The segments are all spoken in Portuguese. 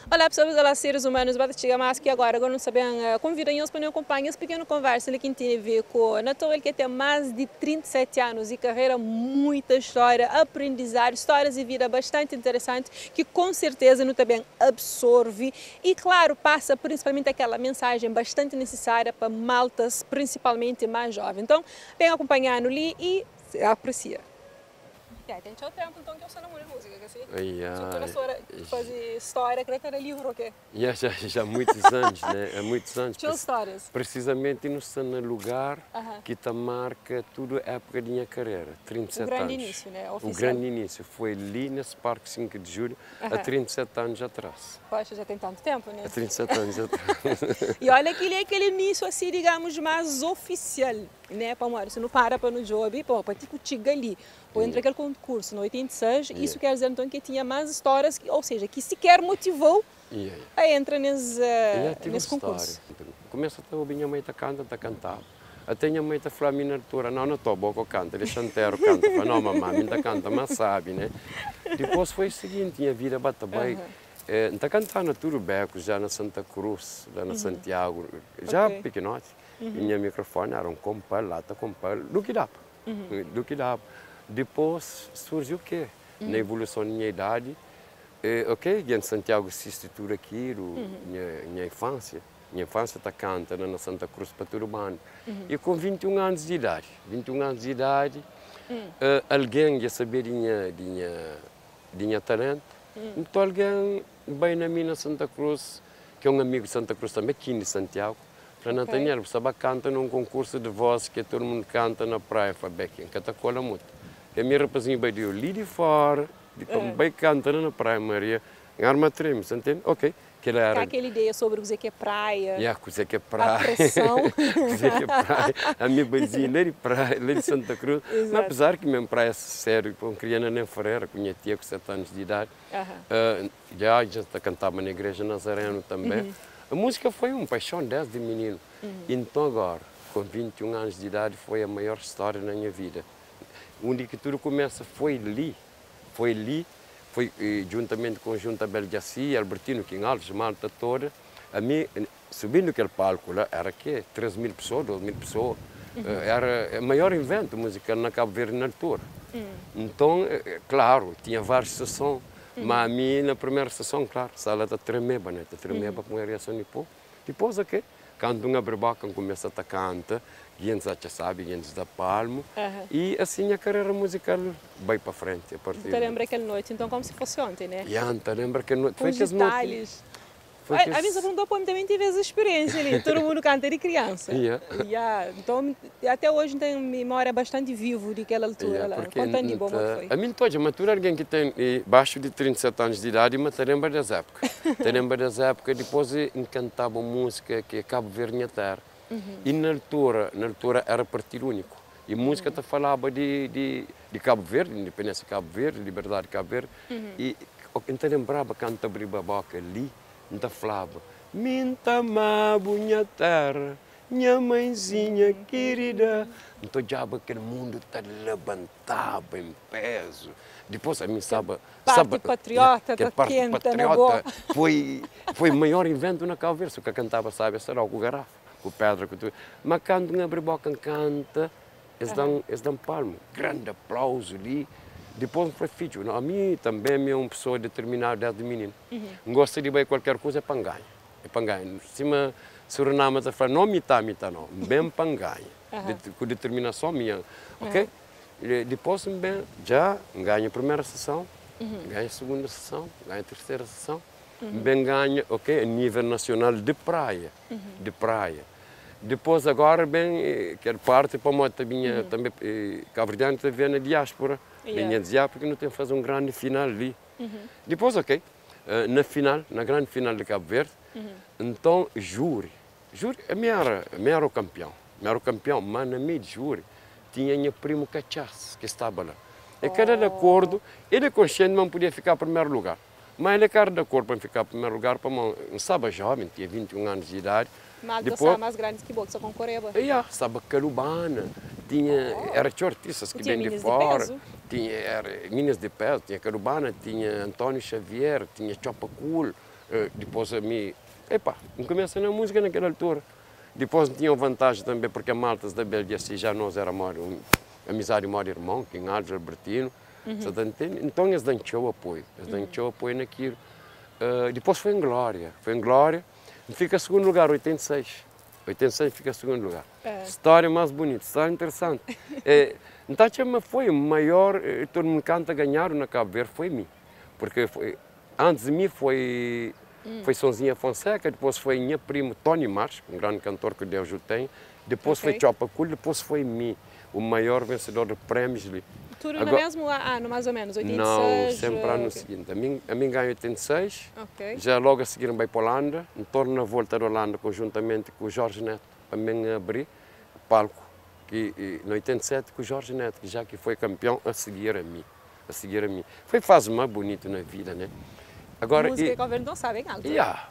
Olá pessoas, olá seres humanos, bate chegar mais que agora não sabem, convidam eles para nos acompanhar essa pequena conversa ali que tem a ver com Natal, ele que tem mais de 37 anos e carreira, muita história, aprendizagem, histórias de vida bastante interessantes que com certeza não também absorve e claro, passa principalmente aquela mensagem bastante necessária para maltas, principalmente mais jovens. Então, vem acompanhando ali e aprecia. Tem o tempo então que eu sou na música, assim? Fazer história, creio que era livro o quê? Já há muitos anos, né? Há muitos anos. Tinha histórias? Precisamente no lugar que te marca toda a época da minha carreira, 37 anos. O grande início, né? O grande início foi ali nesse Parque 5 de Julho, há 37 anos atrás. Poxa, já tem tanto tempo, né? Há 37 anos atrás. E olha que ele é aquele início, assim, digamos, mais oficial, né? Para você não para no job, para tipo tiga ali. Ou entre aquele concurso no 86, isso quer dizer então que tinha mais histórias, ou seja, que sequer motivou a entrar nesse concurso. Começa a ouvir minha mãe a cantar. Até minha mãe a falar a minha altura, não estou boa que canta, ele chanteiro canta, não mamãe, ainda canta, mas sabe, né? Depois foi o seguinte, minha vida bate bem. Está cantando tudo beco, já na Santa Cruz, lá na Santiago, já pequenote. E meu microfone era um compal, lata compal, do que dá. Do que dá. Depois surgiu o quê? Na evolução da minha idade, em Santiago assisti tudo aquilo, minha infância. Minha infância está cantando na Santa Cruz para todo mundo. E com 21 anos de idade, alguém já sabia de minha talento. Então alguém bem na minha Santa Cruz, que é um amigo de Santa Cruz também, aqui de Santiago, para Nathaniel, você canta num concurso de voz que todo mundo canta na praia, Fabequim, que está cola muito. E a minha rapazinha vai dizer, ali de fora, vai cantando na praia, Maria, em arma treme, você entende? Ok. Aquela ideia sobre o que é praia, o que é praia, a pressão. o que é praia, a minha baizinha lá de praia, lá de Santa Cruz. Mas apesar que mesmo praia sério, para uma criança nem freira, com minha tia com 7 anos de idade, já cantava na igreja Nazareno também. A música foi uma paixão desde menino. Então agora, com 21 anos de idade, foi a maior história na minha vida. Onde que tudo começa foi ali, juntamente com o Junta Belgaci, Albertino, Kim Alves, Malta toda, a mim, subindo aquele palco lá, era que 3.000 pessoas, 2.000 pessoas, era o maior evento musical na Cabo Verde na altura. Então, claro, tinha várias sessões, mas a mim, na primeira sessão, claro, a sala está tremeba, né? Está tremeba com a reação de povo. Depois, quando uma berbaca começa a cantar, gente já sabe, gente da Palmo, e assim a carreira musical vai para frente. A partir Você lembra aquela noite, então, como se fosse ontem, né? Lembra que noite. Com os detalhes. A mim perguntou para mim também tive essa experiência ali, todo mundo canta de criança. Então, até hoje tem memória bastante viva daquela altura lá. Contando de bom foi. A mim pode, mas tu alguém que tem abaixo de 37 anos de idade, mas te lembra das épocas. Te lembra das épocas, depois encantava música que Cabo Verde minha terra. E na altura era partido único. E música te falava de Cabo Verde, independência de Cabo Verde, liberdade de Cabo Verde. E então lembrava canta bribaboca ali. Então falava, minta mabo minha terra, minha mãezinha querida. Então já aquele mundo te levantava em peso. Depois a mim sabe patriota, que parte patriota foi o maior evento na Cabo Verde, só que cantava, sabe, essa era o garrafa, com pedra, com tudo. Mas quando uma briboca canta, eles dão palmo, grande aplauso ali. Depois foi filho. A mim também é uma pessoa determinada desde menino. Gosta de ver qualquer coisa é panganha. É panganha. Cima, Suriname está falando, não mita não. Bem panganha. Com determinação minha. Ok? Depois já ganha a primeira sessão, ganha a segunda sessão, ganha a terceira sessão. Bem ganha, ok? A nível nacional de praia. De praia. Depois agora, quer parte para uma também cabo-verdiana também na diáspora. Linha de porque não tem que fazer um grande final ali. Depois, na grande final de Cabo Verde, então, júri, a minha era o campeão. Mas na minha júri, tinha meu primo Cachaço, que estava lá. E cada de acordo, ele é consciente que não podia ficar em primeiro lugar. Mas ele era de acordo para ficar em primeiro lugar, para um sábado jovem, tinha 21 anos de idade. Mas depois, mais grandes que você concorreva. Estava Carubana, era artistas que vêm de fora. Tinha Minas de Peso, tinha Carubana, tinha Antônio Xavier, tinha Chopa Cool, Depois a mim, epá, não começa na música naquela altura. Depois tinha vantagem também, porque a malta da Bélgica, assim, já nós era amizade maior irmão, que em Alves, Albertino. Então eles dão apoio, naquilo. Depois foi em Glória, fica em segundo lugar, 86. 86 fica em segundo lugar. História mais bonita, história interessante. Então foi o maior, todo mundo canta ganhar na Cabo Verde, foi mim. Porque antes de mim foi Sonzinha Fonseca, depois foi minha primo Tony Marques, um grande cantor que Deus o tem. Depois foi Chopa Cool, depois foi mim, o maior vencedor de prémios ali. Tudo no mesmo ano, mais ou menos, 86? Não, sempre ano seguinte. A mim ganhei 86, já logo a seguir vai para a Holanda, em torno da volta da Holanda, conjuntamente com o Jorge Neto, para mim abrir o palco, que, em 87 com o Jorge Neto, que já que foi campeão, a seguir a mim. Foi fase mais bonita na vida, né? Agora, música que o governo não sabe, hein, alto?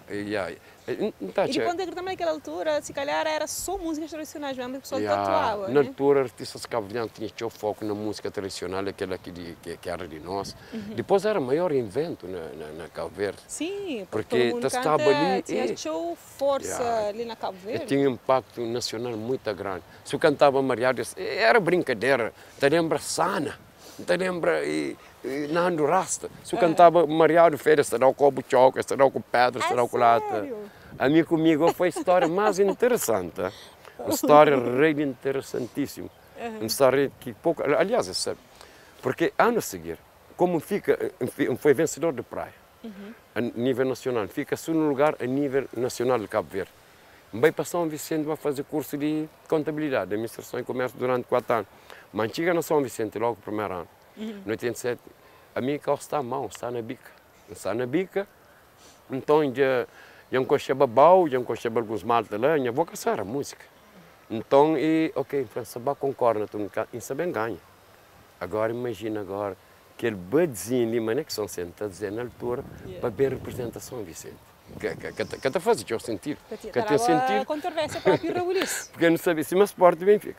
E de quando também naquela altura, se calhar era só músicas tradicionais mesmo, que a pessoa tatuava, na altura, artistas cabo-verdianos tinham foco na música tradicional, aquela que era de nós. Depois era o maior invento na Cabo Verde. Sim, porque estava ali tinha força ali na Cabo Verde. Tinha um impacto nacional muito grande. Se eu cantava Mariado, era brincadeira, te lembra Sana, te lembra Nando Rasta. Se eu cantava Mariado Férias, será com o Buchoca, será com o Pedro, será com o Lata. A mim comigo foi a história mais interessante. Uma história realmente interessantíssima. Uma história que pouco... Aliás, sabe, porque ano a seguir, como foi vencedor de praia, a nível nacional, fica segundo lugar a nível nacional de Cabo Verde. Vai para São Vicente, vai fazer curso de contabilidade, de administração e comércio durante 4 anos. Mas chega na São Vicente, logo o primeiro ano. No 87, a minha calça está à mão, está na bica. Está na bica, então já encoxei babau, já encoxei alguns malta lá, já vou caçar a música. Então, ok, França, concorda, e sabem ganha. Agora, imagina agora, aquele badezinho ali, mas não é que São Vicente está a dizer na altura, para ver a representação Vicente. Que até faz o sentido. Que tem sentido. Controvérsia para o porque eu não sabia se mas Sport e Benfica.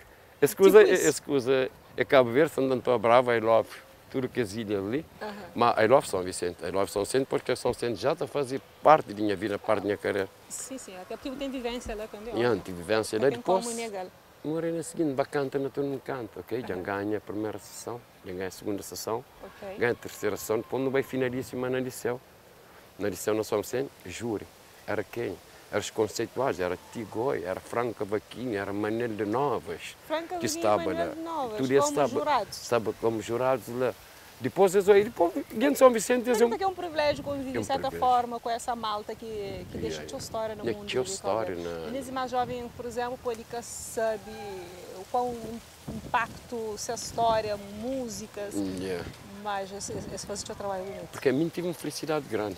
Escusa, é Cabo Verde, Santo Antônio Bravo, I love tudo que as ilhas ali. Mas I love São Vicente. I love São Vicente porque São Vicente já está a fazer parte da minha vida, parte da minha carreira. Sim, até porque tem vivência lá também. Tem vivência lá depois. Morei na seguinte, bacana na turma canta, ok? Já ganha a primeira sessão, já ganha a segunda sessão, ganha a terceira sessão, depois não vai finalíssima na Liceu. Na Liceu na São Vicente, júri. Era quem? Era os conceituais, era Tigoi, era Franco Cavaquinho, era Manel de Novas. Franco que estava lá. Tudo estava como jurados lá. Depois em São Vicente... Mas é um privilégio conviver, de certa forma, com essa malta que deixa a sua história no mundo. Eles mais jovens, por exemplo, pode saber o quão impacto essa história, músicas... Mas esse faz o seu trabalho bonito. Porque a mim tive uma felicidade grande.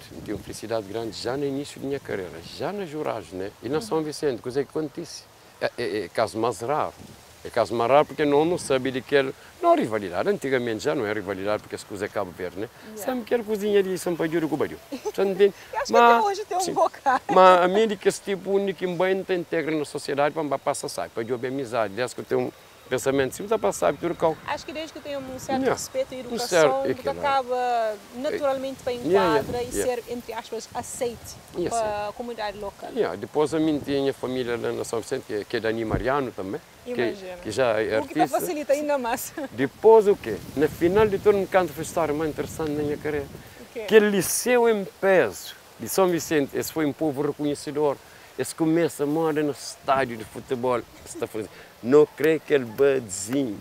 Já no início da minha carreira, já na juragem, né? E na São Vicente, coisa que acontece. É caso mais raro. É caso mais raro porque não sabia de que não há rivalidade. Antigamente já não é rivalidade porque as coisas é Cabo Verde, né? Sabe que era cozinha ali, São Pedro e Cubario. Acho que até hoje tem um bocado. Mas a mim de que esse tipo único e bem te integra na sociedade, para passar sai, para eu ver amizade. Desde que eu tenho pensamento, se você passar por tudo. Acho que desde que tem um certo respeito e educação, que acaba naturalmente para enquadra e ser, entre aspas, aceite para a comunidade local. Depois a mim tinha família lá na São Vicente, que é Dani Mariano também, que já é artista. O que facilita ainda mais. Depois o quê? Na final de todo um canto foi a história mais interessante da minha carreira. Que liceu em peso de São Vicente, esse foi um povo reconhecedor. Esse começa a morar no estádio de futebol. Não creio que ele badezinho,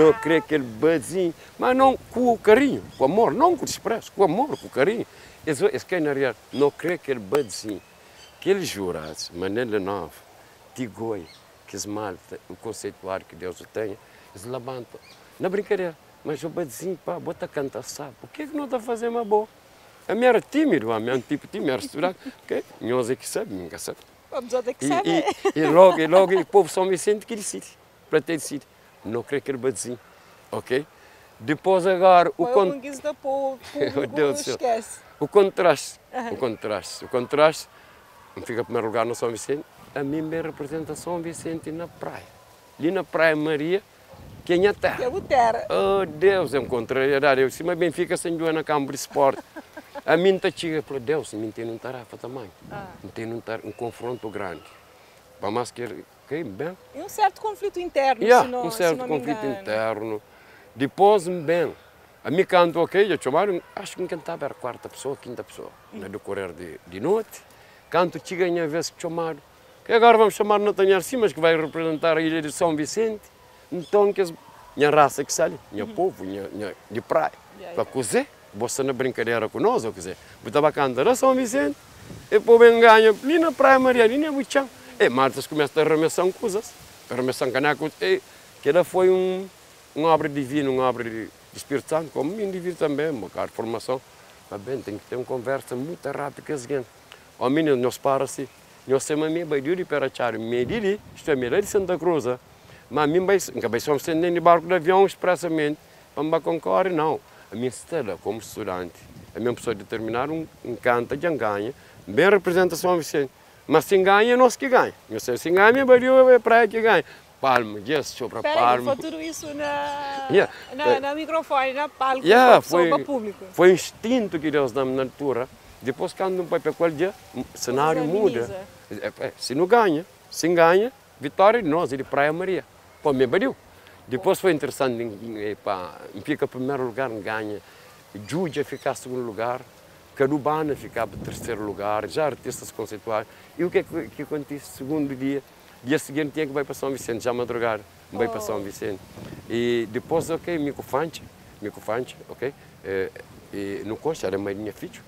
mas não com o carinho, com o amor, não com o desprezo, com o amor, com o carinho. Esse que é na realidade, não creio que ele badezinho, que ele jurasse, Manela Nova, Tigoi, que es malta, o conceituário que Deus o tenha, eles levantam, na brincadeira, mas o badezinho, pá, bota cantar, sabe, por que não está fazendo uma boa? A minha era tímido, a minha tipo tímido, era estudado, ok? Nós é que sabe, nunca sabe. E logo o povo São Vicente que decide, para ter decidido. Não creio que ele vai dizer, ok? Depois agora o contraste, fica em primeiro lugar no São Vicente, a mim me representa São Vicente na praia. Ali na Praia Maria, que é a minha terra. Que é a terra. Oh Deus, é uma contrariedade. Eu disse, mas Benfica sem Joana Campo de Sport. A mim está chega para Deus, a mim tem uma tarefa também. Tem um confronto grande. Para mais que bem. E um certo conflito interno, Um certo conflito interno. Depois, bem, a mim canto, ok, eu chamaram, acho que cantava era a quarta pessoa, quinta pessoa, no decorrer de noite. Canto chega a vez que chamaram, que agora vamos chamar Nathaniel Simas, que vai representar a ilha de São Vicente. Então, que minha raça que sai, minha povo, minha de praia, para cozer, você na brincadeira com nós, ou quiser. Eu estava cantando a São Vicente, e o povo ganha ali na Praia Maria, ali na Buchão. E Martas começa a arremessar coisas, arremessar canecos, e que ela foi uma obra divina, uma obra de Espírito Santo, como um indivíduo também, uma cara de formação. Mas bem, tem que ter uma conversa muito rápida com alguém. O menino, nós para-se, nós temos a minha bairro de Perachari, mediri, isto é melhor de Santa Cruz, mas a minha vai ser dentro de barco de avião expressamente, para concorrer, não. A minha estrela como estudante, a minha pessoa de terminar canta de ganha, bem representação Vicente. Mas se ganha, nós que ganha. Se ganha, minha bairro é praia que ganha. Palma, yes, sobre palma. Foi tudo isso na microfone, na palco, para público. Foi instinto que Deus dá na altura. Depois, quando não vai para qual dia, o cenário muda. Se não ganha, se ganha, vitória de nós, de Praia Maria. Pô, me bariu. Depois foi interessante, fica em primeiro lugar, ganha. Júdia fica em segundo lugar. Carubana ficava em terceiro lugar, já artistas conceituais. E o que acontece? Segundo dia seguinte tinha que vai para São Vicente, já madrugar, vai para São Vicente. E depois, ok, Micofante, ok? E no Conche era mãe de minha filha,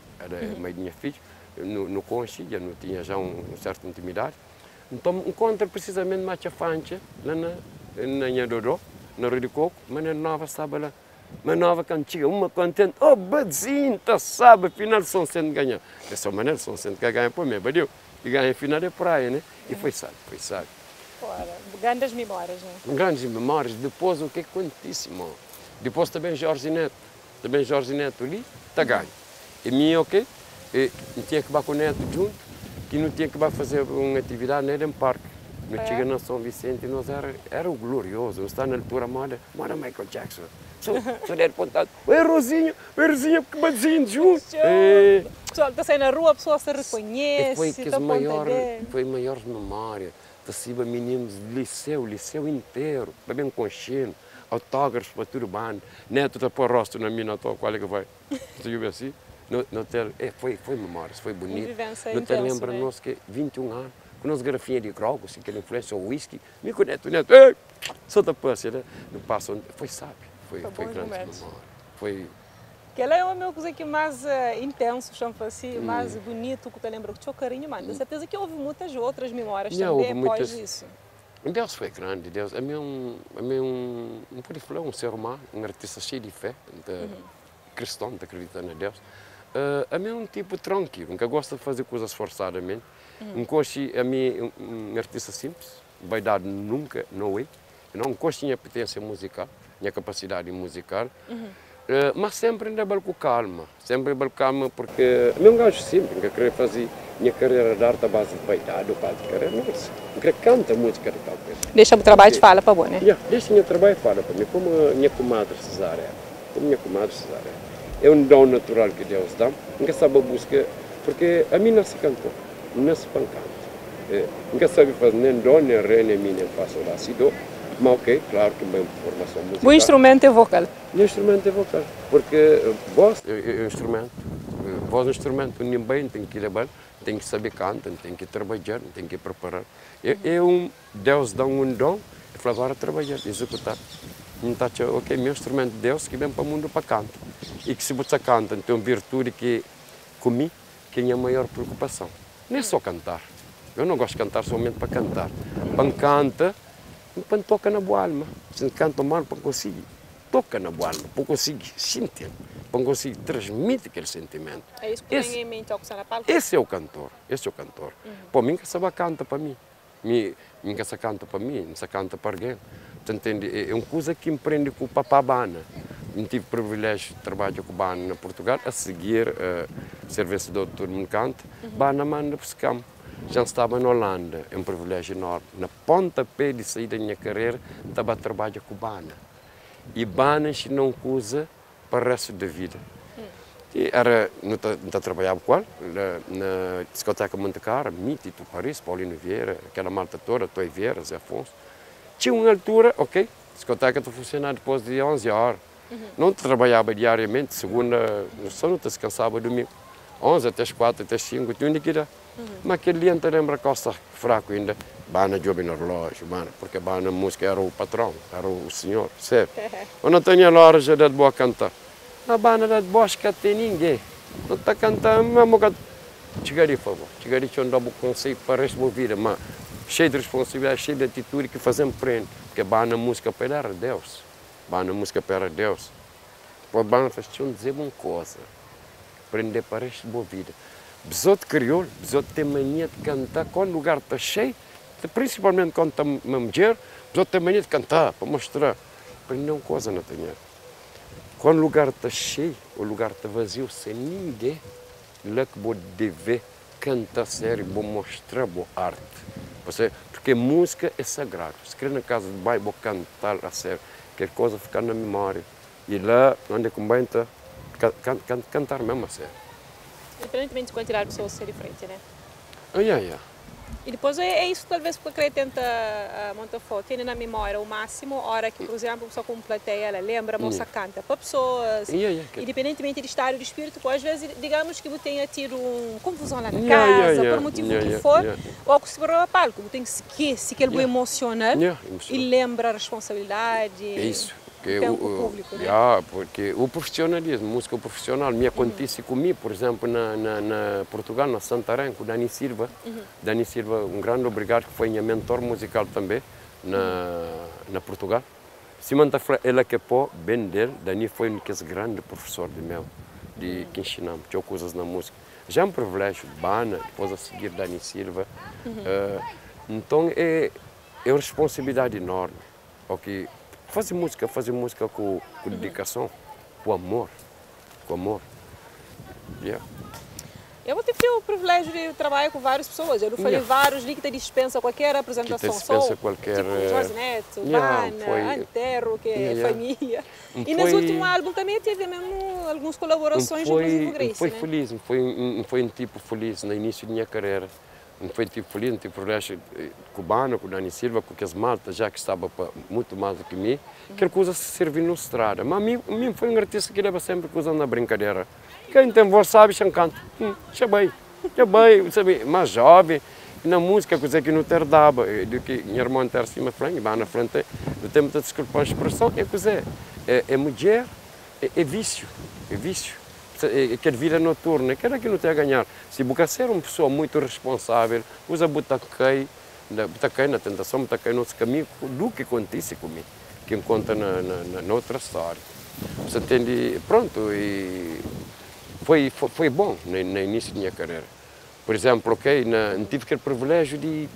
no Conche já não tinha já uma certa intimidade. Então encontra precisamente Machafante, lá na Nhadodó, na Rio de Coco, mas na nova sábado lá. Uma nova cantiga, uma contente, oh, bazinta, sabe, afinal São Vicente ganha. Dessa maneira, São Vicente ganha por mim, badeu. E ganha a final da praia, né? E foi sabe. Fora, grandes memórias, né? Grandes memórias. Depois, o que aconteceu, irmão? Depois também Jorge Neto ali, está ganho. E mim, ok? E tinha que ir com o Neto junto, que não tinha que fazer uma atividade nem em parque. Nós chegamos na São Vicente e nós era o glorioso. Nós estávamos na altura moda Michael Jackson. Só era apontado, oi Rosinha, que bazinho junto. Pessoal, está saindo na rua, a pessoa se reconhece, foi as maiores memórias. Teciba meninos de liceu inteiro, bem conchino, autógrafos para tudo bem. Neto está por rosto na minha qual é que vai? Você viu assim? Foi memórias, foi bonito. Não te lembra nós que 21 anos, com as garrafinhas de grog, assim, que ele influencia o whisky, me conecto, Neto, só da passe, né? Não passa, foi sábio. Foi grande memória. Que ela é uma coisa que mais intenso, assim, mais bonito, que eu lembro que tinha carinho, mas tenho certeza que houve muitas outras memórias também após isso. Deus foi grande, Deus. A mim não pode falar, um ser humano, um artista cheio de fé, cristão, de acreditar em Deus. A mim é um tipo tranquilo, que gosta de fazer coisas forçadamente. A mim um artista simples, vai dar nunca, não é. Não gosto de potência musical. Minha capacidade musical, mas sempre ainda com calma, porque eu não gajo sempre, eu queria fazer minha carreira de arte à base de vaidade, eu queria cantar música de tal coisa. Deixa o trabalho de fala para bom, né? Deixa o trabalho de fala para mim, como minha comadre Cesária, é um dom natural que Deus dá, nunca sabe buscar, porque a mim não se cantou, não se pancanta, nunca sabe fazer nem dó, nem ré, nem mi, nem fá, sol, lá, si, dó. Mas ok, claro que uma formação musical. O instrumento é vocal? O instrumento é vocal, porque voz é instrumento. Voz é instrumento, ninguém tem que ir bem, tem que saber cantar, tem que trabalhar, tem que preparar. Deus dá um dom, e fala agora trabalhar, executar. Então, ok, meu instrumento de Deus que vem para o mundo para cantar. E que se você canta, tem uma virtude que comigo, que é a maior preocupação. Não é só cantar. Eu não gosto de cantar somente para cantar. Para cantar, quando toca na boa alma, se canta mal, para conseguir, toca na boa alma, para conseguir sentir, para conseguir transmitir aquele sentimento. É isso que tem em mente ao que está na palco? Esse é o cantor. Para mim, que se canta para mim. Ninguém se canta para mim, não se canta para alguém. É uma coisa que empreende com o Papá Bana. Eu tive o privilégio de trabalhar com o Bana na Portugal, a seguir serviço do Todo Mundo Canta, Bana manda para esse campo. Já estava na Holanda, é um privilégio enorme. Na pontapé de sair da minha carreira, estava a trabalhar com Bana. E Bana não usa para o resto da vida. E era, não trabalhava com ele, na discoteca Monte Carlo, Mítico, Paris, Paulino Vieira, aquela malta toda, Toy Vieira, Zé Afonso. Tinha uma altura, ok, a discoteca está funcionando depois de 11 horas. Não trabalhava diariamente, segunda, só não se cansava domingo. 11 até as 4, até as 5, tinha que ir. Mas aquele dia não lembra costa fraco ainda. Bana job no relógio, porque Bana música era o patrão, era o senhor, certo? Eu não tinha hora já de boa cantar. Na Bana de boa que tem ninguém. Não está cantando, mas chegaria, por favor. Chegaria onde eu consigo para resolver, mas cheio de responsabilidade, cheio de atitude que fazemos prende. Porque Bana música para Deus. Bana música para Deus. Para Bana faz dizer uma coisa. Prender para resolver vida. Besoto crioulo, besoto tem mania de cantar quando o lugar está cheio. Principalmente quando está uma mulher, já tem mania de cantar, para mostrar. Aprender uma coisa, não tenho. Quando o lugar está cheio, o lugar está vazio, sem ninguém, lá que vou dever cantar sério, vou mostrar boa arte. Porque música é sagrado. Se quer na casa de bairro, vou cantar a sério, qualquer coisa ficar na memória. E lá, onde é que bem está, cantar mesmo a sério. Independentemente de quantidade de pessoas ser diferente, né? E E depois é isso talvez porque ele tenta montar foto, tem na memória o máximo, hora que, por exemplo, a pessoa com plateia, ela lembra, a moça canta para pessoas, independentemente de estado de espírito, às vezes, digamos que você tenha tido uma confusão lá na casa, por motivo que for, ou que se for a palco, você tem que esquecer que ele é emocional e lembra a responsabilidade. É isso. Público, né? Porque o profissionalismo, música profissional, me acontece comigo, por exemplo, na Portugal, na Santarém, com o Dani Silva. Dani Silva, um grande obrigado, que foi minha mentor musical também, na Portugal. Simão ele que pô, bem dele, Dani foi um grande professor de meu, que ensinamos, tinha coisas na música. Já é um privilégio, Bana, depois a seguir Dani Silva. Então é uma responsabilidade enorme. Okay? Fazer música com dedicação, com amor. Eu vou ter o privilégio de trabalhar com várias pessoas. Eu não falei vários ali que te dispensa qualquer apresentação. Tipo Jorge Neto, Bana, Antero, que é família. E nesse último álbum também teve mesmo algumas colaborações de música Grace, foi feliz, foi um tipo feliz no início da minha carreira. Não foi tipo feliz, não tive privilégio cubano, com o Dani Silva, com as maltas, já que estava muito mais do que mim, que coisa se serviu na estrada. Mas a mim foi um artista que leva sempre coisa na brincadeira. Quem tem voz sabe, já canta. Já bem, sabe, mais jovem, na música, coisa que não te herdava, do que minha irmã ter cima frente, vai na frente, do tempo de desculpar a expressão, é coisa, é mulher, é vício. Aquela vida noturna, que era que não tem a ganhar. Se você ser uma pessoa muito responsável, usa butaquei na tentação, butaquei no nosso caminho, do que acontece comigo, que encontra na outra história. Você entende? Pronto, e foi bom no início da minha carreira. Por exemplo, não tive aquele privilégio de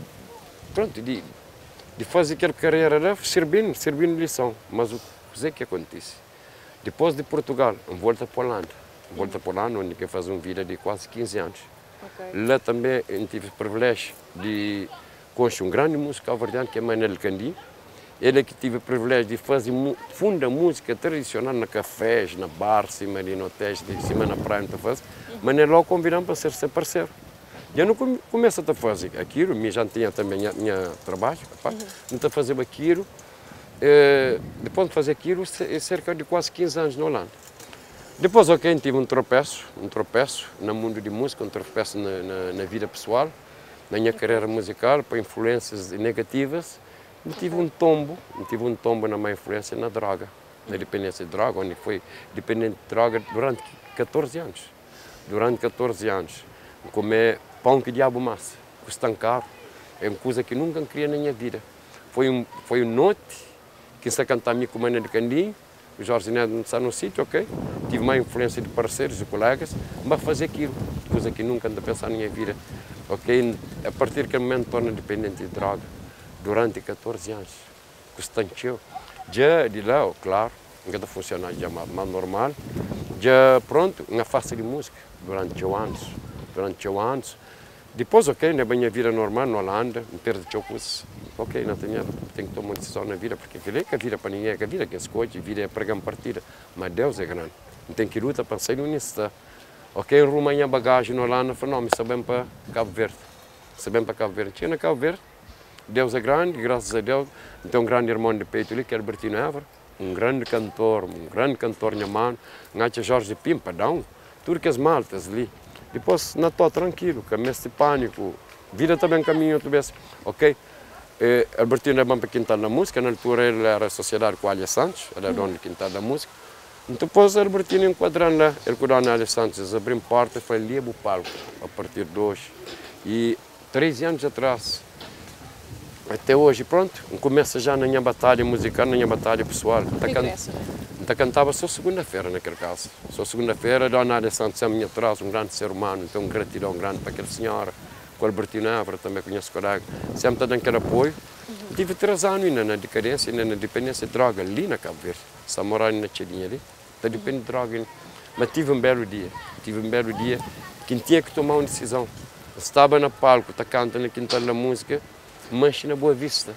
fazer aquela carreira, servindo lição, mas o que acontece? Depois de Portugal, volta para a Holanda. Volta para lá, onde eu faço uma vida de quase 15 anos. Lá também eu tive o privilégio de conhecer um grande músico cabo-verdiano, que é Manel Candi. Ele que tive o privilégio de fazer funda música tradicional na cafés, na bar, cima ali no hotéis, de cima na praia, não faz. Manel logo convidamos para ser seu parceiro. E eu não começo a fazer aquilo, eu já tinha também minha trabalho, não estou a fazer aquilo. Depois de fazer aquilo, cerca de quase 15 anos na Holanda. Depois, tive um tropeço no mundo de música, um tropeço na vida pessoal, na minha carreira musical, para influências negativas. E tive um tombo na minha influência na droga, na dependência de droga, onde fui dependente de droga durante 14 anos. Durante 14 anos, comer pão que diabo massa, custando caro, é uma coisa que nunca queria na minha vida. Foi um noite que se cantar a mim com o Mano de Candim. O Jorge Neto não está no sítio, ok? Tive uma influência de parceiros e colegas, mas fazer aquilo, coisa que nunca ando a pensar na minha vida, ok? A partir daquele momento torna dependente de droga, durante 14 anos, constantemente. Já de lá, claro, nunca está funcionando já mais normal, já pronto, na face de música, durante anos. Depois, na minha vida normal, na Holanda, me perdi de coisas. Não tenho que tomar uma decisão na vida, porque aquilo é que a vida para ninguém, é que a vida que escolhe, a vida é pregar partida. Mas Deus é grande, não tem que lutar para sair no início. Ok, arrumei a bagagem no Holanda, falei, não, sabemos para Cabo Verde. Sabemos para Cabo Verde. Tinha na Cabo Verde, Deus é grande, graças a Deus. Então, um grande irmão de peito ali, que é Albertino Évora, um grande cantor Nhaman, Ngacha Jorge Pimpadão, tudo que as maltas ali. Depois, não estou tranquilo, caminho de pânico, vida também caminho, tu vês, ok? Albertino é bom para quintal da música, na altura ele era associado com a Alia Santos, ele era dono de quintal da música. Então, depois, Albertino enquadrando lá, ele com a Alia Santos, abriu porta e foi ali o palco, a partir de hoje. E 13 anos atrás, até hoje, pronto, começa já na minha batalha musical, na minha batalha pessoal. Então, cantava só segunda-feira naquele caso. Só segunda-feira, a Dona Alia Santos é a minha atrás, um grande ser humano, então gratidão grande para aquela senhora. Com o Albertino Évora, também conheço o colega, sempre dando aquele apoio. Tive 3 anos ainda na decadência, ainda na dependência de droga, ali na Cabo Verde. Só morar na Tchadinha ali, está dependendo de droga. Mas tive um belo dia, que tinha que tomar uma decisão. Estava no palco, está cantando na quintal da música, mas na Boa Vista.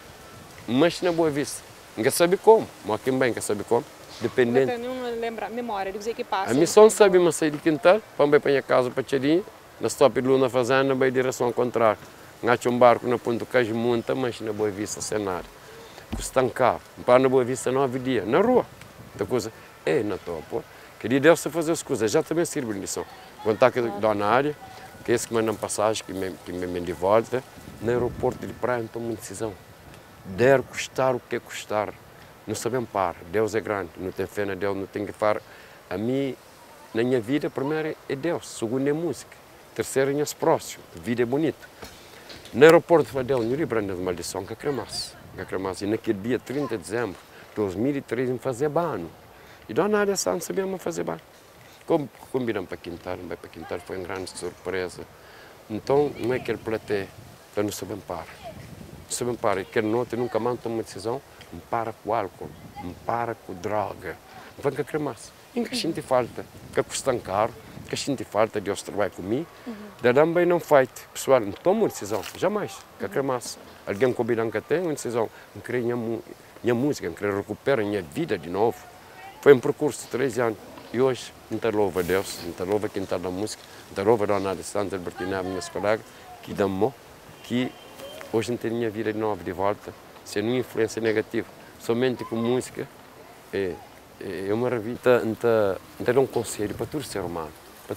Ninguém sabe como, mas quem bem quer saber como. Dependente. Não lembra, memória, dizer que passa. A missão sabe, mas sair de quintal, para ir para a casa para Tchadinha. Na stop de Luna fazenda, vai em direção contrária. Ngacha um barco na ponta do Cais monta, mas na Boa Vista cenário. Custam caro. Para na Boa Vista 9 dias, na rua. Então coisa, na topo. Queria Deus fazer as coisas, já também sirvo de lição. Contar que Dona Área, que é esse que manda passagem, que me de volta, no aeroporto de praia, não toma uma decisão. Der custar o que custar. Não sabemos parar. Deus é grande, não tem fé na Deus, não tem que fazer. A mim, na minha vida, primeiro é Deus, segundo é música. Terceiro, é próximo, vida é bonito. No aeroporto de Deus, não livra de maldição, que cremasse. E naquele dia, 30 de dezembro de 2003, me fazer banho. E Dona Alia Santos sabia-me fazer banho. Combinamos para quintal, foi uma grande surpresa. Então, não é aquele plateia, então não sabemos parar. Não sabemos parar, aquele noite nunca mais toma uma decisão, não para com álcool, não para com droga. Não vai que cremasse. E que a gente falta, que custa caro. Que a gente falta, Deus trabalha comigo, também não faz, pessoal, não toma uma decisão, jamais, que cremasse. Alguém combina que tem uma decisão, não queria minha música, não queria recuperar minha vida de novo. Foi um percurso de 13 anos e hoje, não louva a Deus, não louva quem está na música, não louva a Dona Alia Santos, Albertino, minhas colegas, que dão-me, que hoje não tem minha vida de novo de volta, sem nenhuma influência negativa, somente com música, é uma maravilha. Então, um conselho para todo ser humano, para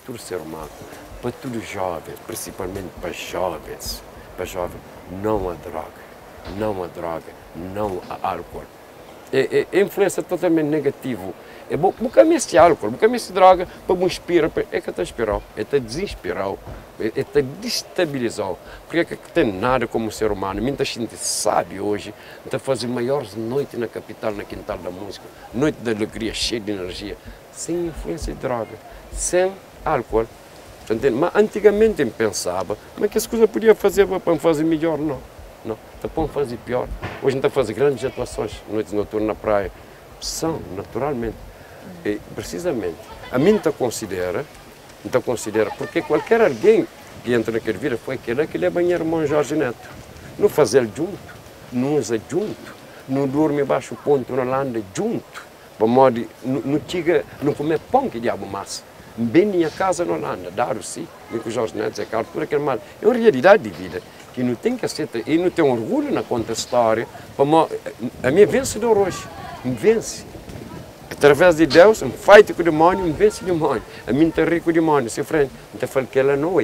todo jovem, principalmente para jovens, não há droga, não há álcool. É influência totalmente negativa. É bom esse álcool, esse droga, para me inspirar, é que te inspirou, é te desinspirou, é te destabilizou. Porque é que tem nada como ser humano. Muita gente sabe hoje, de fazer maiores noites na capital, na quintal da música, noite de alegria, cheia de energia, sem influência de droga, sem álcool. Mas antigamente eu pensava, mas que as coisas podia fazer para fazer melhor, não. Para fazer pior. Hoje não está a fazer grandes atuações, noites noturnas na praia. São, naturalmente. E, precisamente, a mim não considera, porque qualquer alguém que entra naquele vida foi aquele que é banheiro irmão Jorge Neto. Não fazer junto, não usa junto, não dorme baixo ponto na landa junto, para modo não comer pão que diabo massa. Bem minha casa na Holanda, dado sim, com Jorge Neto, é caro, por aquele mal. É uma realidade de vida que não tem que aceitar, e não tem orgulho na conta história, a minha vencedor hoje, me vence. Através de Deus, um fight com o demônio, um vence o demônio. A mim está rico o demônio, se frente. Então falo que ela não é.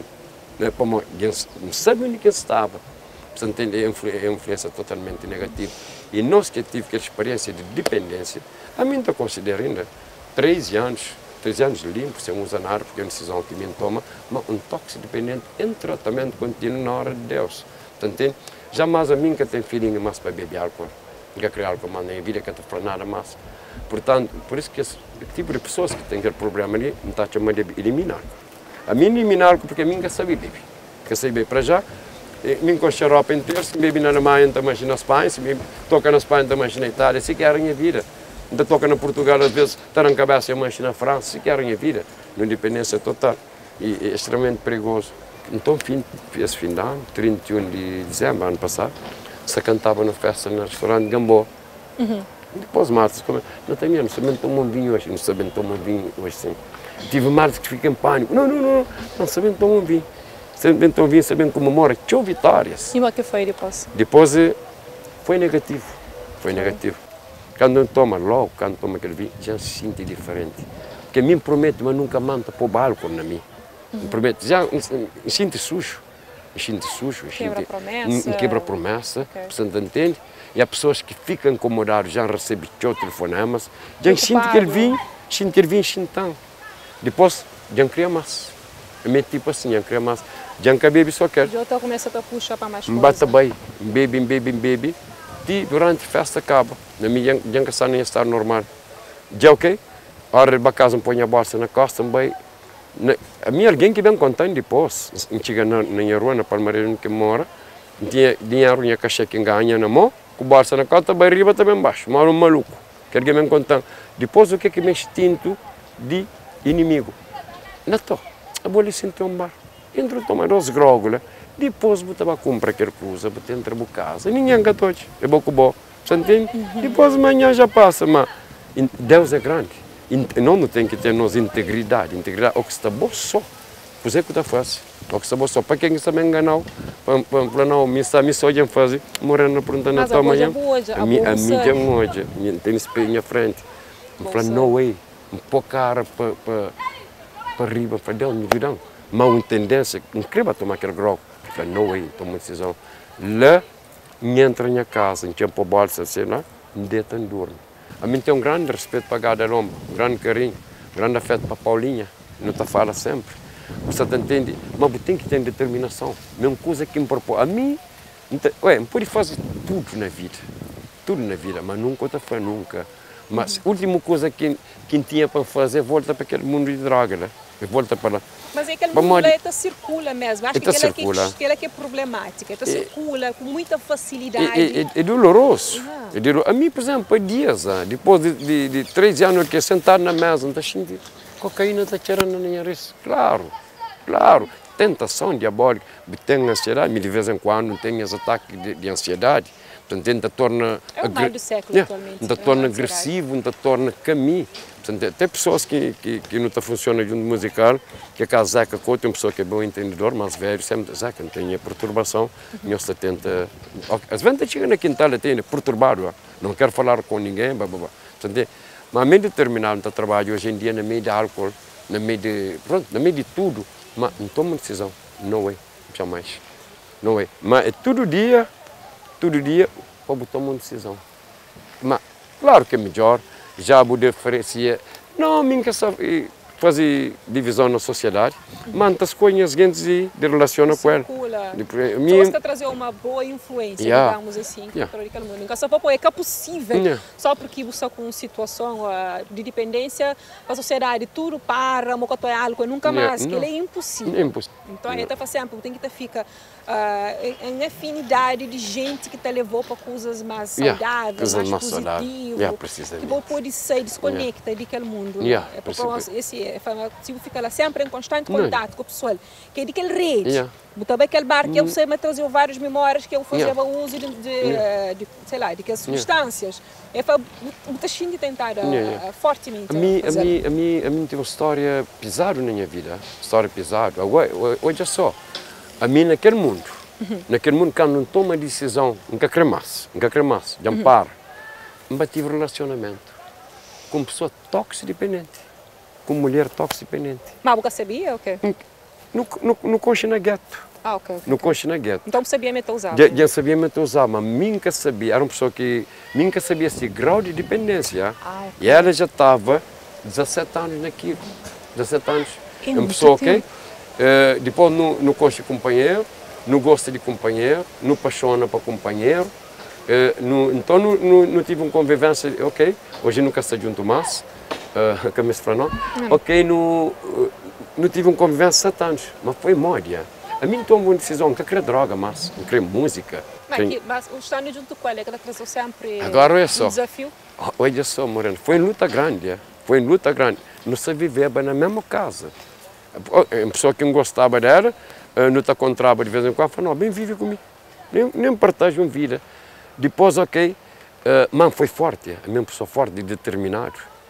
Não sabe onde que estava. Você entende? É uma influência totalmente negativa. E nós que tivemos aquela experiência de dependência, a mim está considerando 13 anos limpo, sem usar nada, porque é uma decisão que me toma, mas um toxicodependente em tratamento contínuo na hora de Deus. Entende? Jamais a mim que tem filhinho mais para beber álcool. Não criar álcool mais na minha vida, que não para nada mais. Portanto, por isso que esse tipo de pessoas que têm aquele problema ali, não está chamando de eliminar. A mim eliminar porque a mim que sabe beber. Que sabe beber para já, mim com xarope inteiro, se beber na Alemanha, então imagina na Espanha, se me toca na Espanha, então imagina na Itália, se quer a minha vida. Ainda toca na Portugal, às vezes está na cabeça e mancha na França, se quer a minha vida. Na independência total. E é extremamente perigoso. Então, esse fim de ano, 31 de dezembro, ano passado, se cantava na festa no restaurante Gambó. Depois, Marcos, não tem mesmo, sabendo tomar um vinho hoje, não sabendo tomar vinho hoje sim. Tive mais que fiquei em pânico. Não sabendo então ouvir. Sabendo comemora, tinha vitórias. E o que foi depois? Depois foi negativo. Foi negativo. Quando toma aquele vinho, já se sente diferente. Porque me promete, mas nunca manda pôr álcool na mim. Me promete, já me sinto sujo. Quebra promessa, você entende? E há pessoas que ficam incomodadas, já recebem telefonemas, já sinto que ele vinha, então. Depois, já cria mais. É meio tipo assim, já cria mais. Já não bebe só quer. Já começa a puxar para mais coisas. Bata bem, bebe. E durante a festa acaba. Na minha já não está nem estar normal. Já ok? Ora, para casa põe a bolsa na costa, bem. A minha alguém que vem contando depois, chega na minha rua, na Palmareira que mora, tinha dinheiro, tinha caixa que ganha na mão, com bolsa na costa, bem arriba também embaixo, mora um maluco, que alguém vem contando. Depois o que é que me instinto de inimigo? Não estou, a boa sentou um bar, entrou a tomar os grogos, depois eu a comprar aquela coisa, eu entro em casa, ninguém gatou, é bom, você entende? Depois amanhã já passa, mas Deus é grande. Não tem que ter nossa integridade. Integridade, o que está bom só. Pois é que está fácil. O que está bom só. Para quem está me enganando, para não me só já fazer, morando pergunta na tua manhã. A minha é hoje, tem espelho na frente. Eu falo, no way, um pouco cara para arriba, para Deus, me virão. Mas uma tendência, não queria tomar aquele grog. Eu falo, no way, tomo uma decisão. Lá, entra na casa, em tempo a bolsa, assim, não? Me deita em dormir. A mim tem um grande respeito para cada homem, um grande carinho, um grande afeto para a Paulinha, não te fala sempre. Você entende? Mas tem que ter determinação. Mesma coisa que me propõe. A mim, pode fazer tudo na vida, mas nunca te faz nunca. Mas a última coisa que tinha para fazer, volta para aquele mundo de droga, né? Volta para lá. Mas é aquele mundo lá, circula mesmo. Acho que aquela que é problemática. Circula com muita facilidade. É doloroso. A mim, por exemplo, há dias, depois de 3 anos que sentado na mesa, está sentindo cocaína está tirando na minha nariz. Claro. Tentação diabólica. Tem ansiedade, de vez em quando tem os ataques de ansiedade. Portanto, torna... É o mal do século atualmente. Torna agressivo, torna caminho. Tem pessoas que não funcionam junto musical, que é a Zeca Couto, tem uma pessoa que é bom entendedor, mas velho, sempre Zeca, não tem a perturbação, não se tenta... Às vezes chega na quintal, tem perturbado, não quer falar com ninguém, mas a meio de terminar o trabalho hoje em dia, no meio de álcool, no meio de tudo, mas não toma uma decisão, não é, jamais, não é. Mas é todo dia, pode tomar uma decisão. Mas, claro que é melhor, já vou diferenciar. Não, nunca sabe fazer divisão na sociedade, mas as coisas gente de relaciona com ela. Você está trazendo uma boa influência, digamos assim, para aquele mundo. Então, só é que é possível, só porque você com situação de dependência, a sociedade tudo para, uma coisa é algo, nunca mais, que ele é impossível. Então, a gente sempre tem que ficar em afinidade de gente que te levou para coisas mais saudáveis, mais positivas, que você pode sair desconecta daquele mundo. Se você fica lá sempre em constante contato com a pessoa, que é daquele rede. Também aquele bar que eu sei, me trazia várias memórias que eu fazia uso de aquelas substâncias. É muito assim de tentar fortemente. A mim tem uma história pesada na minha vida. História pesada. Olha só, a mim naquele mundo, quando não toma decisão, nunca cremasse, já me para. Eu tive relacionamento com pessoa toxicodependente. Com mulher toxicodependente. Mas você sabia o quê? No coxa na gueto. Ok. No coxa na gueto. Então sabia me usar? Já sabia me usar, mas nunca sabia. Era uma pessoa que nunca sabia esse grau de dependência. Okay. E ela já estava 17 anos naquilo. 17 anos. É uma pessoa que depois não coxa companheiro, não gosta de companheiro, não apaixona para companheiro. Então não tive uma convivência, ok, hoje nunca estou junto mais. Camisa para nós. Ok, não tive uma convivência 7 anos, mas foi moda. A mim tomou uma decisão, não queria droga, mas não queria música. Mas o estando junto com ela, que ela trazou sempre um desafio? Olha só, Moreno, foi uma luta grande. Não se vivia na mesma casa. A pessoa que não gostava dela, não te encontrava de vez em quando, falou, não, bem vive comigo, nem partilha uma vida. Depois, ok, mas foi forte, a mesma pessoa forte e determinado.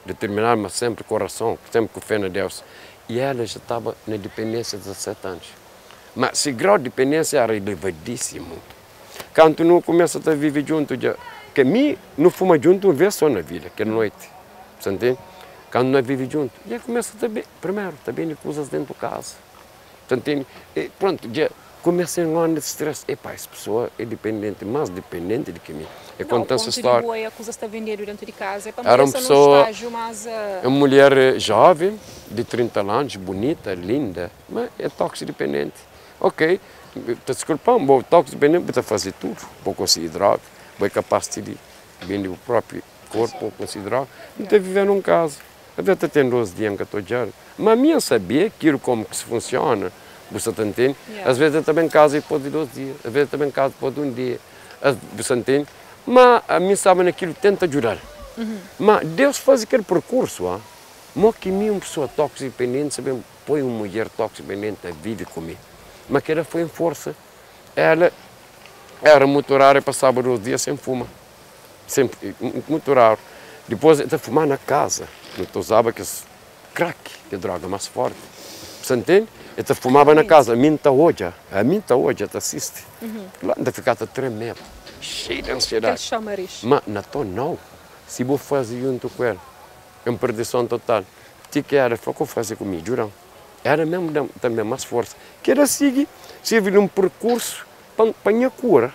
determinada, mas sempre com coração, sempre com fé em Deus. E ela já estava na dependência de 17 anos. Mas esse grau de dependência era elevadíssimo. Quando não começa a viver junto, que mim não fuma junto uma vez só na vida, que é noite. Você entende? Quando não vive junto, já começa a ter, primeiro, também coisas dentro de casa. Você entende? E pronto, já começa um ano de stress. Epá, essa pessoa é dependente, mais dependente do que mim. E quando essa história. Não, a coisa está vendendo dentro de casa. Era uma pessoa, estágio, mas, uma mulher jovem, de 30 anos, bonita, linda, mas é toxicodependente. Ok, desculpa, vou toxicodependente para fazer tudo, vou conseguir droga, vou capaz de vender o próprio corpo, vou conseguir droga. Não estou vivendo um caso. Eu até tenho 12 dias que estou já. Mas a minha sabia aquilo como que se funciona. Você entende? Às vezes eu também caso e pode 12 dias, às vezes também caso pode um dia. Você entende? Mas a mim sabe naquilo, tenta ajudar. Mas Deus faz aquele percurso. Mas que minha pessoa toxicodependente, sabe, põe uma mulher toxicodependente a viver comigo. Mas que ela foi em força. Ela era motorar e passava 12 dias sem fumar. Sempre motorar. Depois de fumar na casa. Não usava que crack, que droga mais forte. Você entende? Ele fumava na casa, a minha hoje, te assiste. Lá ainda ficava tremendo, cheio de ansiedade. Mas não. Se vou fazer junto com ela, é uma perdição total. Que era, foi o que eu fazia comigo, jurão. Era mesmo também mais força. Que era seguir um percurso para a minha cura.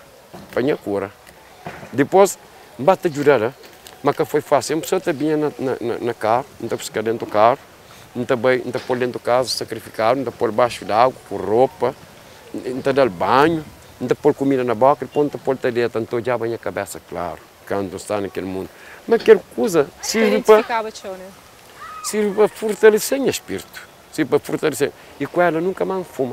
Depois, bate a jurar, mas que foi fácil. Uma pessoa também na carro, não está buscar dentro do carro, não está pôr dentro do carro, sacrificar, não está pôr baixo de água, com roupa, não está dar banho, não está pôr comida na boca, não está pôr dieta, então já banha a cabeça, claro, quando está naquele mundo. Mas aquela coisa serve para fortalecer o espírito, serve para fortalecer. E com ela nunca mais fuma.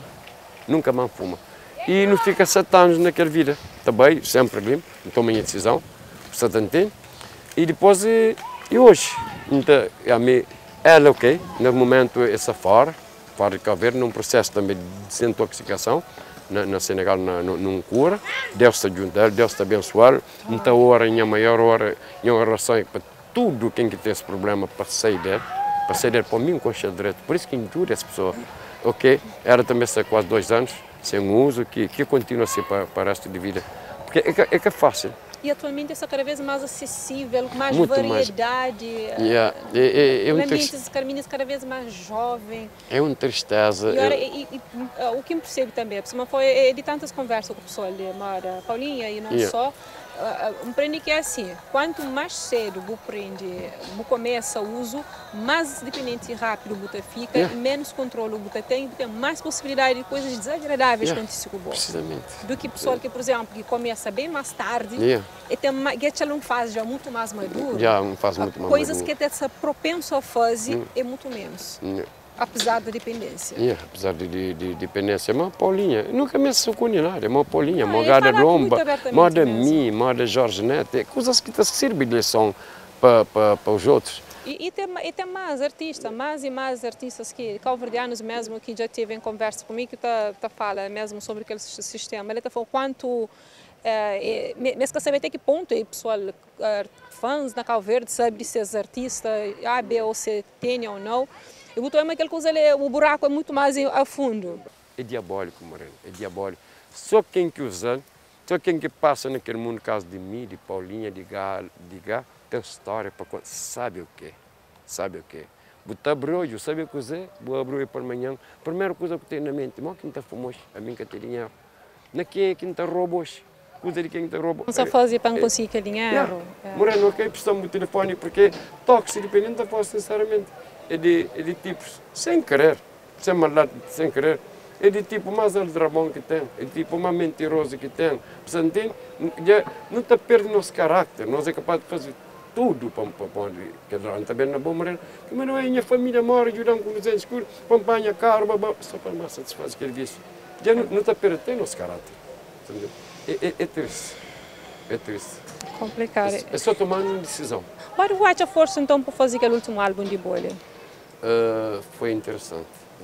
E não fica 7 anos naquela vida. Também, sempre limpo, não toma minha decisão, você entende? E depois, e hoje, então, ela, ok, no momento, essa fora de Cabo Verde, num processo também de desintoxicação, na Senegal, num cura, Deus está junto dela, Deus está abençoando, então, hora, em maior hora, em oração para tudo quem que tem esse problema, para sair dele, para mim, com o direito. Por isso que injúria essa pessoa, ok? Ela também está quase 2 anos, sem uso, que continua assim para o resto de vida. Porque é que é fácil. E atualmente está cada vez mais acessível, mais muito variedade. Ambientes cada vez mais jovem. É uma tristeza. O que me percebo também, foi de tantas conversas com o pessoal de Mara Paulinha e não só, aprendi que é assim, quanto mais cedo você começa o uso, mais dependente e rápido você fica, e menos controle você tem mais possibilidade de coisas desagradáveis acontecer com você. Do que pessoa que, por exemplo, que começa bem mais tarde, e tem uma fase já muito mais madura, coisas que essa propenso a fazer é muito menos. Apesar da dependência. Apesar de dependência. Mas Paulinha, nunca me sou culinária, mas Paulinha, moda Romba, moda mim, moda Jorge Neto, coisas que servem de lição para os outros. E tem mais artistas, mais e mais artistas que calverdianos mesmo, que já tive em conversa comigo, que tá falando mesmo sobre aquele sistema. Ele está falando quanto, mesmo que saber até que ponto é pessoal, fãs na Cabo Verde, sabe se os artistas A, B ou C tem ou não. E botou aquela coisa ali, o buraco é muito mais a fundo. É diabólico, Moreno, é diabólico. Só quem que usa, só quem que passa naquele mundo, caso de mim, de Paulinha, de Gá, tem história para contar. Sabe o quê? Botar brulho, sabe o que é? Boa brulho para amanhã. Primeira coisa que tem na mente, mas quem está famoso, a mim que tem dinheiro. Não é quem está roubando. Coisa de quem está roubando. Não só fazer para conseguir aquele dinheiro. Moreno, ok, precisamos do telefone, porque toque dependente da força, sinceramente. É de tipos, sem querer, sem maldade, sem querer. É de tipo mais aldrabão que tem, é de tipo mais mentiroso que tem. Você entende? Não está perdendo nosso caráter, nós é capaz de fazer tudo para onde quer dizer, também na boa Morena. Mas não é minha família mora, ajudando com os escuros, acompanha carro, só para mais satisfazer aquele vício. Já não está perdendo nosso caráter. Entendeu? É triste. É triste. Complicado. É só tomar uma decisão. Mas o que a força então para fazer aquele último álbum de Bolha? Foi interessante.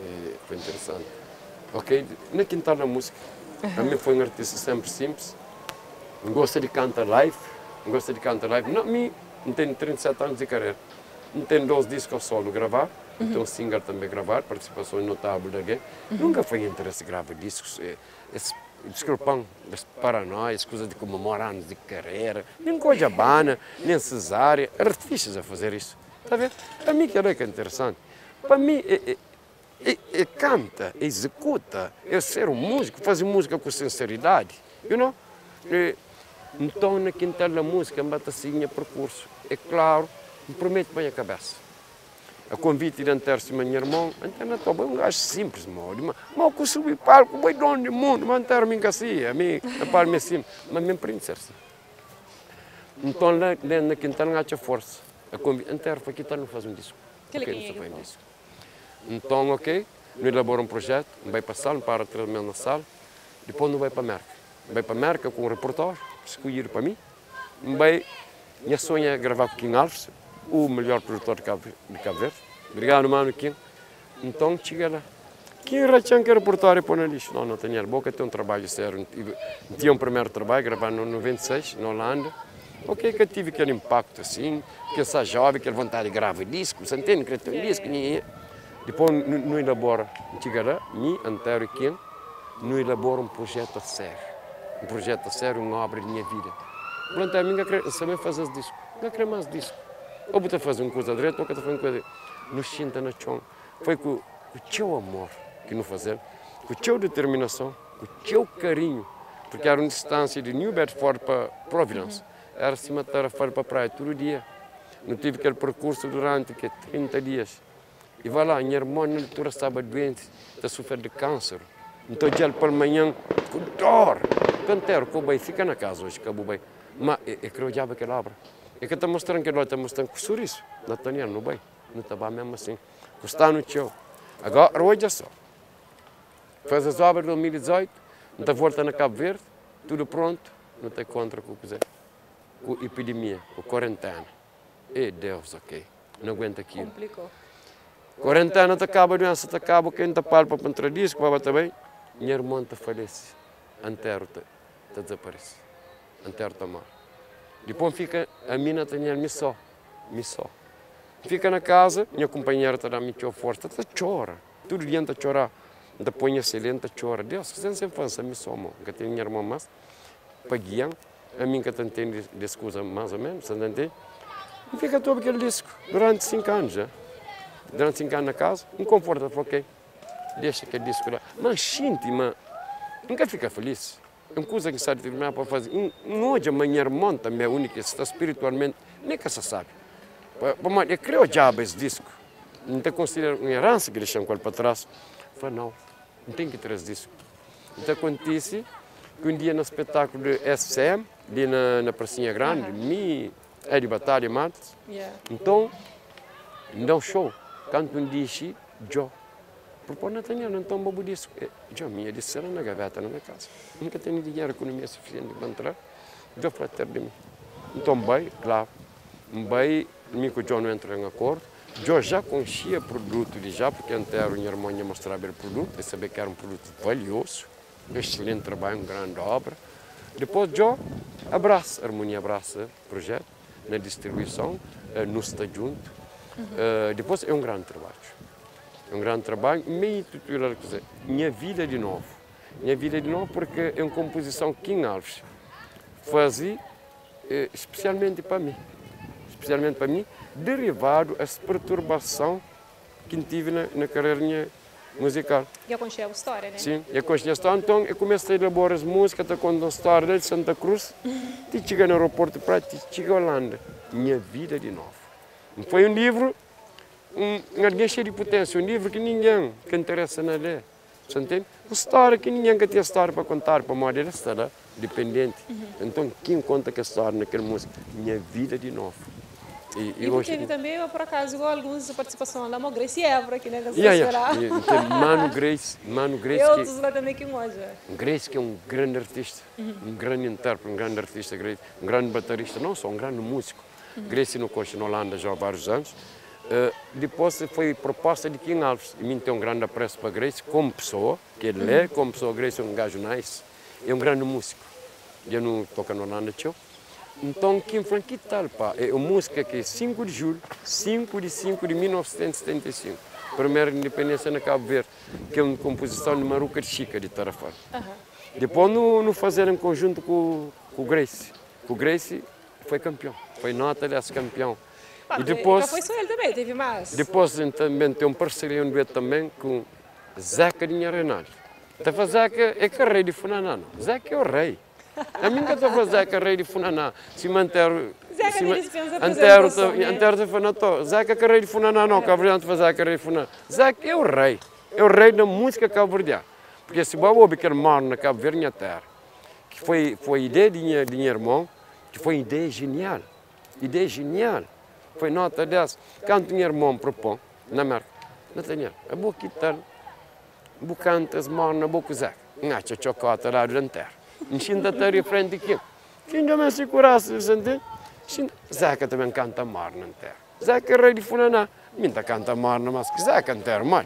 Ok, na quintal da música. A mim foi um artista sempre simples. Gosta de cantar live. Não, me tenho 37 anos de carreira. tem 2 discos solo gravar, tem um single também gravar, participações notáveis de alguém. Nunca foi interesse gravar discos. Desculpam, as paranoias, coisas de comemorar anos de carreira, nem coisa bana, nem cesárea, artistas a fazer isso. Está vendo? Para mim que é interessante. Para mim, canta, executa, é ser um músico, fazer música com sinceridade. You know? Então, na quintal da música, bate assim, percurso. É claro, me prometo bem a cabeça. A convite de Antero e meu irmão, Antero é um gajo simples, mas eu subi palco, boi dono do mundo, mas Antero me encacia, a mim, a palma é simples, mas me aprende ser assim. Então, lá na quintal, não há força. A convite, Antero, para quintal não faz um disco. Então, ok, não elabora um projeto, não vai para a sala, não para treinamento na sala, depois não vai para a América. Vai para a América com um reportagem, escolher para mim, minha sonho é gravar com Kim Alves, o melhor produtor de Cabo Verde. Obrigado, mano, Kim. Então, chega lá. Kim Rachan que reportar pôr na lixo. Não tinha boca, tem um trabalho sério. Tinha um primeiro trabalho, gravando no 96, na Holanda. Ok, que eu tive aquele impacto assim, que essa jovem, aquela vontade de gravar disco, você entende que tem um disco? Depois, não elabora, chega lá, mim, Antero e Kim, não elabora um projeto a sério. Um projeto a sério, uma obra de minha vida. Pronto, a mim não saber fazer disco, não quero mais disco. Ou vou fazer uma coisa direita, ou vou fazer uma coisa no Shinta, na Chong. Foi com o teu amor que não fazer, com a tua determinação, com o teu carinho, porque era uma distância de New Bedford para Providence. Era se matar a fora para a praia todo dia. Não tive aquele percurso durante 30 dias. E vai lá, minha irmã na altura estava doente, está sofrendo de câncer. Então, dia pela manhã, com dor. Cantero, que bem, fica na casa hoje, acabou bem. Mas é que eu odiava aquela obra. É que está mostrando que ela está mostrando que o isso. Não está não bem, não está mesmo assim. Está no teu. Agora, hoje é só. Faz as obras de 2018, não está volta na Cabo Verde, tudo pronto, não tem contra o que quiser. Com epidemia, com quarentena. E Deus, ok. Não aguenta aquilo. Complicou. Quarentena te acaba, a doença te acaba, quem te palpa para entrar disco, vai também. Minha irmã te falece. Antero te desaparece. Antero te morre. Depois fica, a mina tem a missão. Fica na casa, minha companheira está dando muita força, está chora. Todo dia está chorar. Depois a silêncio chora. Deus, você sempre faz a missão, mano. Que tem minha irmã mais, paguiam. A mim que eu entendo dessa coisa mais ou menos, você entende? E fica todo aquele disco, durante 5 anos já. Durante 5 anos na casa, um conforto, ok. Deixa aquele disco lá. Mas sinto, mas nunca fica feliz. É uma coisa que sabe terminar para fazer. Hoje a minha irmã também é única, está espiritualmente, nem que se sabe. Eu creio já esse disco. Não te considero uma herança que deixam com ele para trás. Eu falei, não tem que ter esse disco. Então acontece que um dia no espetáculo de SCM, ali na Pracinha Grande, me é de Batalha Matos. Então, dá um show. Canto um disco, Joe. Propõe Nathaniel, então vou disco. Joe, minha disse, era na gaveta, na minha casa. Nunca tenho dinheiro, economia suficiente para entrar. Joe para ter de mim. Então, vai, claro. Vai, mim com o Joe não entra em acordo. Joe já conhecia o produto de já, porque antes minha irmã ia mostrar o produto, e sabia que era um produto valioso. Excelente trabalho, uma grande obra. Depois, Joe abraça, a harmonia abraça o projeto, na distribuição, nos está junto. Depois, é um grande trabalho. É um grande trabalho, meio tutorial, quer dizer, minha vida de novo. Minha vida de novo porque é uma composição que Kim Alves fazia especialmente para mim. Especialmente para mim, derivado dessa perturbação que tive na carreira musical. E eu conhecia a história, né? Sim, eu conhecia a história, então eu comecei a elaborar as músicas, estou contando a história de Santa Cruz, e cheguei no aeroporto de Praia, cheguei a Holanda. Minha vida de novo. Foi um livro, alguém cheio de potência, um livro que ninguém que interessa na ler. Você entende? Uma história que ninguém que tem história para contar, para uma dela estará dependente. Então, quem conta que a história naquela música? Minha vida de novo. E hoje teve também, por acaso, igual algumas participações lá, Grace Évora, que nem Mano Grace. E outros lá também que hoje. Grace, que é um grande artista, um grande intérprete, um grande artista, um grande baterista, não só um grande músico. Grace no Coxa, na Holanda, já há vários anos. Depois foi proposta de Kim Alves. E mim tem um grande apreço para Grace, como pessoa, que ele é, como pessoa. Grace é um gajo nice, é um grande músico. Eu não toco na Holanda, tio. Então, quem foi que tal, pá? É uma música que é 5 de julho, 5 de 1975. Primeira independência na Cabo Verde, que é uma composição de Maruca de Chica, de Tarrafal. Depois, no fazer em conjunto com o Grace. O Grace foi campeão, foi nota desse campeão. E depois foi só ele também, teve mais. Depois também tem um parceria dueto também com Zeca de Nharenal. Então, Zeca é que é rei de Funaná. Zeca é o rei. A mim que estou a Zeca rei de Funaná. Se manter. Zeca nem dispensa apresentação, né? Anter Funaná. Zeca que é rei de Funaná, não. Cabo Verde faz Zeca rei de Funaná. Zeca é o rei. É o rei da música cabo-verdiana. Porque se eu ouvi que ele mora na Cabo Verde, terra, que foi ideia de minha irmã, que foi ideia genial. Ideia genial. Foi nota dessa. Quando minha irmã propõe, na marca, Nathaniel, a boa quitar, boa cantas, mora na boca Zeca. Ngacha chocolate lá dentro. Terra. Enchendo a terra em frente aqui. Quem também se curasse, você Zeca também canta mar na terra. Zeca é rei de Funaná. Minta canta mar, mas que Zeca não mais.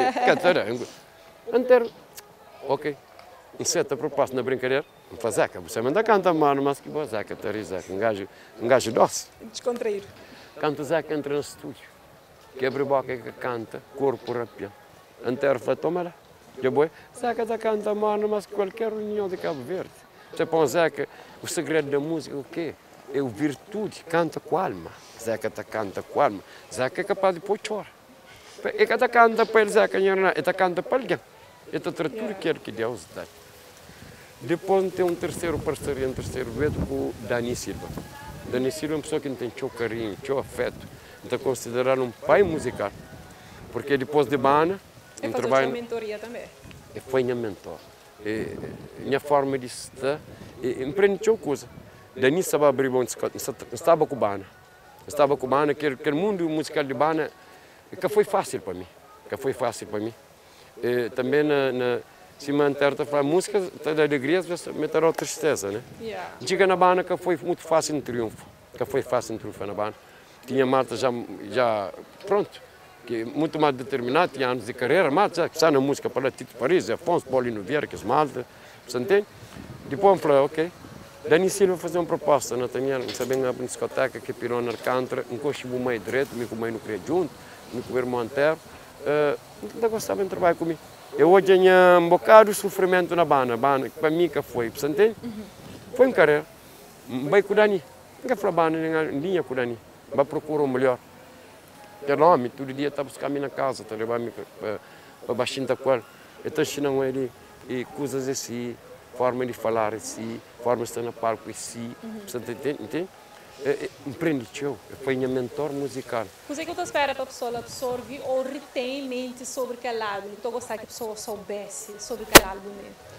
Canta ok. Um certo propósito na brincadeira. Não faz Zeca. Você manda canta mar, mas que boa Zeca, terra Zeca. Um gajo doce. Descontraído. Quando o Zeca entra no estúdio, que abre a boca e canta, corpo rapião. Antero fala, toma lá. Já boi, Zeca está canta mar, mas qualquer reunião de Cabo Verde. Você põe Zeca, o segredo da música é o quê? É o virtude, canta com alma. Zeca está canta com alma. Zeca é capaz de pôr chora. É que está canta para ele, Zeca, ele está canta para alguém. Ele está tudo que Deus dá. Depois tem um terceiro parceiro, um terceiro dueto com o Dani Silva. Dani Silva é uma pessoa que tem seu carinho, seu afeto. Está considerado um pai musical. Porque depois de banda, eu trabalho. Uma mentoria também. Foi minha mentor. Minha forma de estar, empreende muita coisa. Dani estava a abrir estava com banda. Estava com banda, que o mundo musical de banda, que foi fácil para mim. Que foi fácil para mim. Também se manter a música da alegria, você meter a tristeza, né? Chega na banda que foi muito fácil no triunfo. Que foi fácil no triunfo na banda. Tinha Marta já pronto. Que muito mais determinado, tinha anos de carreira, mas já está na música para Tito Paris, Afonso, Paulino Vieira, que é Malta, você entende? Depois eu falei, ok, Dani Silva fazer uma proposta, Nathaniel, sabendo na discoteca, que pirou na Alcântara, um coxo no meio direito, me com não queria junto, me com o irmão inteiro, não gostava de trabalhar comigo. Eu hoje tinha um bocado de sofrimento na banda, que para mim que foi, você entende? Foi uma carreira, vai com o Dani, não foi a banda, nem com o Dani, vai procurar o melhor. Aquele homem, todo dia está buscando na casa, está levando para baixinho da qual. Então, ensinando ele coisas assim, forma de falar assim, forma de estar na palco assim. Você entende? Empreendeu, foi minha mentor musical. O que você espera para a pessoa absorver ou retém mente sobre aquele álbum? Estou gostando que a pessoa soubesse sobre aquele álbum.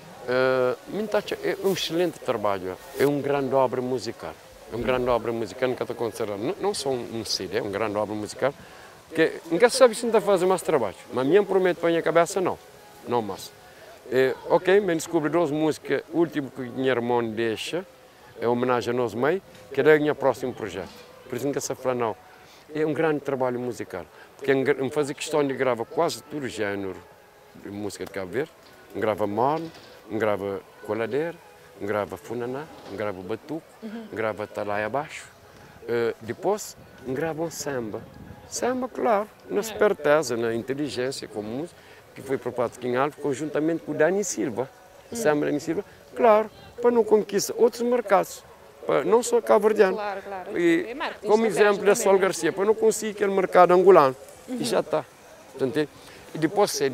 É um excelente trabalho, é uma grande obra musical. É uma grande obra musical que está considerando, não só um CD, é uma grande obra musical, que ninguém sabe se ainda fazer mais trabalho, mas minha promete para a minha cabeça, não mais. Ok, me descobri duas músicas, o último que minha irmã deixa, é homenagem a nós mãe, que é o meu próximo projeto. Por isso que se fala, não, é um grande trabalho musical, porque eu fazia questão de gravar quase todo o género de música de Cabo Verde, grava morno, grava coladeira, grava Funaná, grava batuco, grava talai abaixo. Depois, grava um samba. Samba, claro, na esperteza, na inteligência, com música, que foi proposto aqui em Alves, conjuntamente com o Dani Silva. Samba Dani Silva, claro, para não conquistar outros mercados, para não só cabo-verdiano. Claro. E, como exemplo da Sol Garcia, para não conseguir aquele mercado angolano. E já está. E depois, se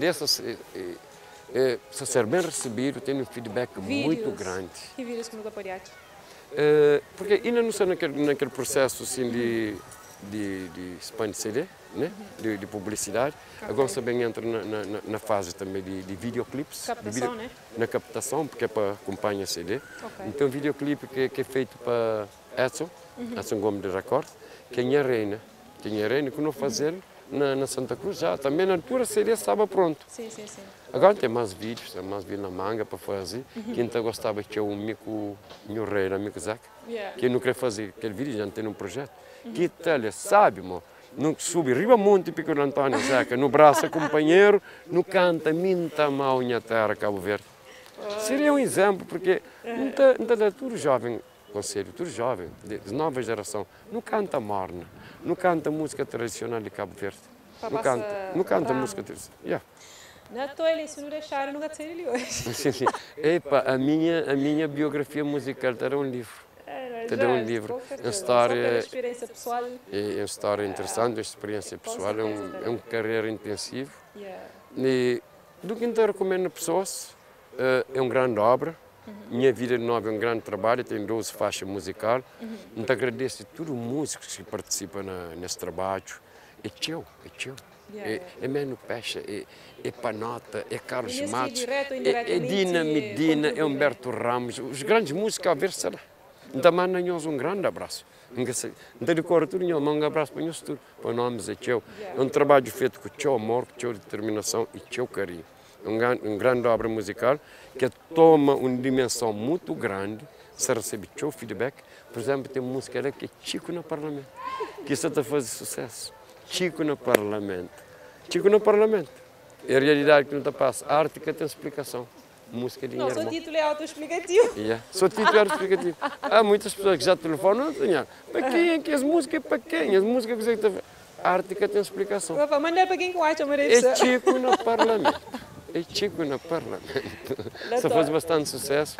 ser bem recebido, tem um feedback muito grande. Que vídeos como apoiaste? Porque ainda não estou naquele processo assim, de spam de CD, né? de publicidade. Agora também entra na fase também de videoclipes. Captação, né? Na captação, porque é para acompanhar CD. Então, um videoclipe que é feito para Edson Gomes de Record, que é minha reina. Que não fazer na Santa Cruz já. Também na altura a CD estava pronto. Sim. Agora tem mais vídeos na manga para fazer. Quem gostava de ter um mico rei, amigo Zeca. Quem não quer fazer aquele vídeo já tem um projeto. Que tal, sabe, mo? Não sube riba monte pico de Antônio Zeca, no braço companheiro, no canta minta mal minha terra Cabo Verde. Seria um exemplo, porque não está tudo jovem aconselho, tudo jovem, de nova geração, não canta morna, não canta música tradicional de Cabo Verde. Não canta música tradicional. Yeah. Na tua se não deixaram, nunca te ali hoje. Sim, sim. Epa, a minha biografia musical terá um livro. Terá um livro. Uma história, experiência pessoal. é uma história interessante, uma experiência pessoal, é uma carreira intensiva. E do que eu recomendo a pessoas, é uma grande obra. Minha Vida de Novo é um grande trabalho, tem 12 faixas musicais. Então agradeço a todos os músicos que participam nesse trabalho. É teu. É Meno Pecha, é Panota, é Carlos Matos, é Dina Medina, é Humberto Ramos. Os grandes músicos a ver será. Então, manda-nos um grande abraço. Então, de cor, tudo, um abraço para nós tudo. Para nós é teu. É um trabalho feito com teu amor, com teu determinação e teu carinho. É uma grande obra musical que toma uma dimensão muito grande, se recebe teu feedback. Por exemplo, tem música ali que é Chico no Parlamento, que isso está fazendo sucesso. Chico no Parlamento. Chico no Parlamento. É a realidade que não está passando. A arte que tem explicação. Música de não, seu título é autoexplicativo. Seu título é autoexplicativo. Há muitas pessoas que já telefonam, para quem é que as músicas é para quem? As músicas que você está a arte que tem explicação. Manda para quem que acha, é Chico no Parlamento. É Chico no Parlamento. Isso faz bastante sucesso.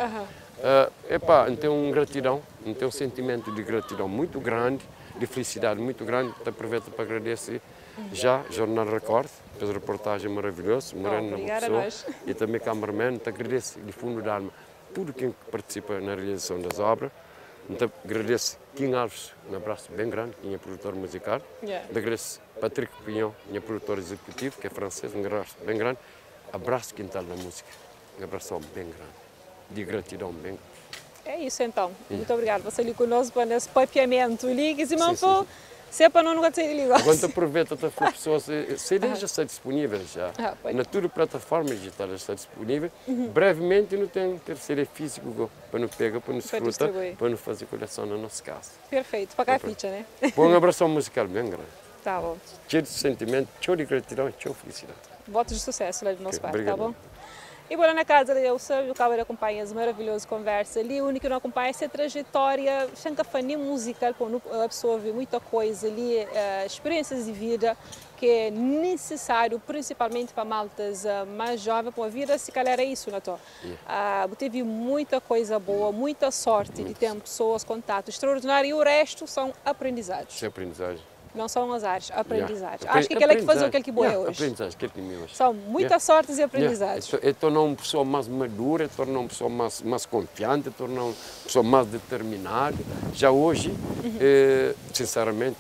Então uma gratidão, um sentimento de gratidão muito grande, de felicidade muito grande. Aproveito para agradecer já Jornal Record, pela reportagem maravilhosa, Moreno na pessoa, e também cameraman. Agradeço de fundo da alma tudo quem participa na realização das obras. Então, agradeço Kim Alves, um abraço bem grande, que é produtor musical. Agradeço Patrick Pinhão, que é produtor executivo, que é francês, um abraço bem grande. Abraço Quintal da Música, um abraço bem grande, de gratidão bem grande. É isso então. Muito obrigado. Você ali conosco nesse papeamento. Ligue, se não for, se para não ter ligado. Quando aproveita para as pessoas, CD já está disponível já. Na toda plataforma digital já está disponível. Brevemente não tem ter CD físico para não pegar, para não desfrutar, para não fazer coleção na nossa casa. Perfeito. Para cá ficha, né? Um abraço musical bem grande. Tá bom. Cheio de sentimento, cheio de gratidão e cheio de felicidade. Votos de sucesso lá do nosso pai, tá bom? E bora na casa de eu sou o Cabo de acompanha as maravilhosas conversas ali, o único que não acompanha essa trajetória, chancafaninha musical, para absorver muita coisa ali, experiências de vida que é necessário, principalmente para maltas mais jovens, para a vida, se calhar é isso, não é? Teve muita coisa boa, muita sorte de ter pessoas, contatos extraordinários e o resto são aprendizados. É aprendizagem. Não são azares, aprendizagem. Acho que aquele é que faz o que ele é hoje. Aprendizagem, aquele que me hoje. São muitas sortes e aprendizagens. Torna uma pessoa mais madura, torna uma pessoa mais confiante, torna uma pessoa mais determinada. Já hoje, sinceramente,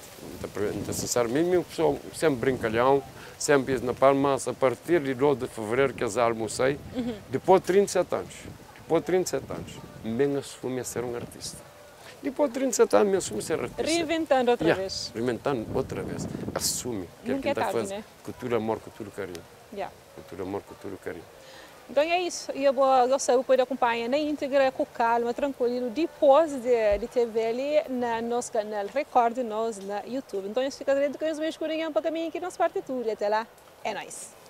uma pessoa sempre brincalhão, sempre na Palma, mas a partir de 12 de fevereiro que eu almocei, depois de 37 anos, bem assumi a ser um artista. Depois de 37 anos, me assume ser artista. Reinventando outra vez. Reinventando outra vez. Assume. Nunca é tarde, né? Cultura, amor, cultura, carinho. Cultura, amor, cultura, carinho. Então é isso. E eu gostaria de acompanhar na íntegra, com calma, tranquilo, depois de ter ali no nosso canal Record, nós na YouTube. Então, eu fico dentro com os meus corinhos para caminhar aqui nas partituras. Até lá, é nóis.